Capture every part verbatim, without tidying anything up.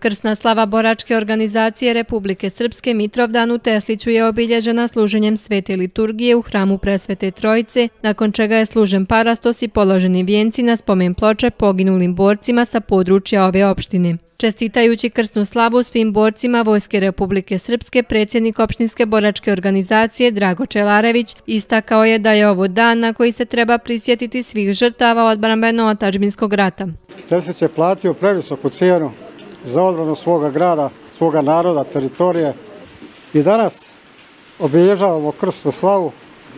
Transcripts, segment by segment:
Krsna slava boračke organizacije Republike Srpske Mitrovdan u Tesliću je obilježena služenjem svete liturgije u hramu Presvete Trojice, nakon čega je služen parastos i položeni vijenci na spomen ploče poginulim borcima sa područja ove opštine. Čestitajući krsnu slavu svim borcima Vojske Republike Srpske, predsjednik opštinske boračke organizacije Drago Čelarević istakao je da je ovo dan na koji se treba prisjetiti svih žrtava odbrambeno-otadžbinskog rata. Teslić je platio previsoku cijenu za odbranu svoga grada, svoga naroda, teritorije i danas obilježavamo krsnu slavu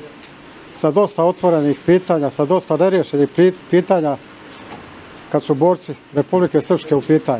sa dosta otvorenih pitanja, sa dosta neriješenih pitanja kad su borci Republike Srpske u pitanju.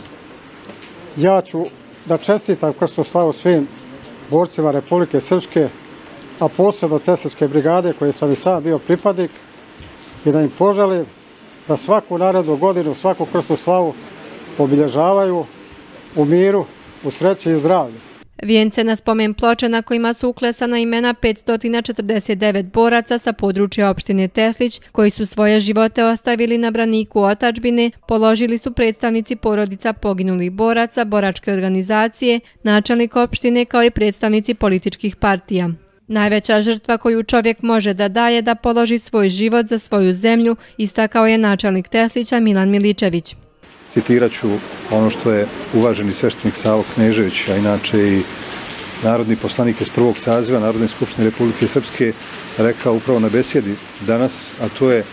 Ja ću da čestitam krsnu slavu svim borcima Republike Srpske, a posebno Teslićke brigade koje sam i sam bio pripadnik, i da im poželim da svaku narednu godinu, svaku krsnu slavu obilježavaju u miru, u sreći i zdravlju. Vijence na spomen ploče na kojima su uklesana imena petsto četrdeset devet boraca sa područja opštine Teslić, koji su svoje živote ostavili na braniku otadžbine, položili su predstavnici porodica poginulih boraca, boračke organizacije, načelnik opštine kao i predstavnici političkih partija. Najveća žrtva koju čovjek može da daje da položi svoj život za svoju zemlju, istakao je načelnik Teslića Milan Miličević. Citirat ću ono što je uvaženi sveštenik Savo Knežević, a inače i narodni poslanik iz prvog saziva Narodne skupštine Republike Srpske rekao upravo na besjedi danas, a to je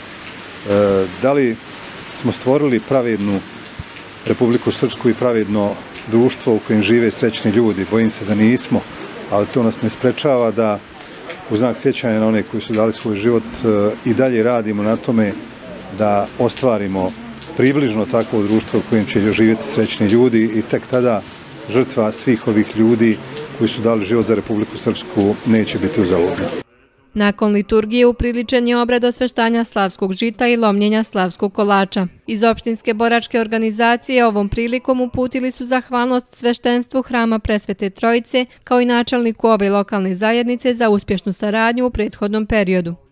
da li smo stvorili pravednu Republiku Srpsku i pravedno društvo u kojem žive srećni ljudi. Bojim se da nismo, ali to nas ne sprečava da u znak sjećanja na one koji su dali svoj život i dalje radimo na tome da ostvarimo približno takvo društvo u kojem će živjeti srećni ljudi i tek tada žrtva svih ovih ljudi koji su dali život za Republiku Srpsku neće biti uzaludna. Nakon liturgije upriličen je obred osveštanja slavskog žita i lomljenja slavskog kolača. Iz opštinske boračke organizacije ovom prilikom uputili su zahvalnost sveštenstvu hrama Presvete Trojice kao i načelniku ove lokalne zajednice za uspješnu saradnju u prethodnom periodu.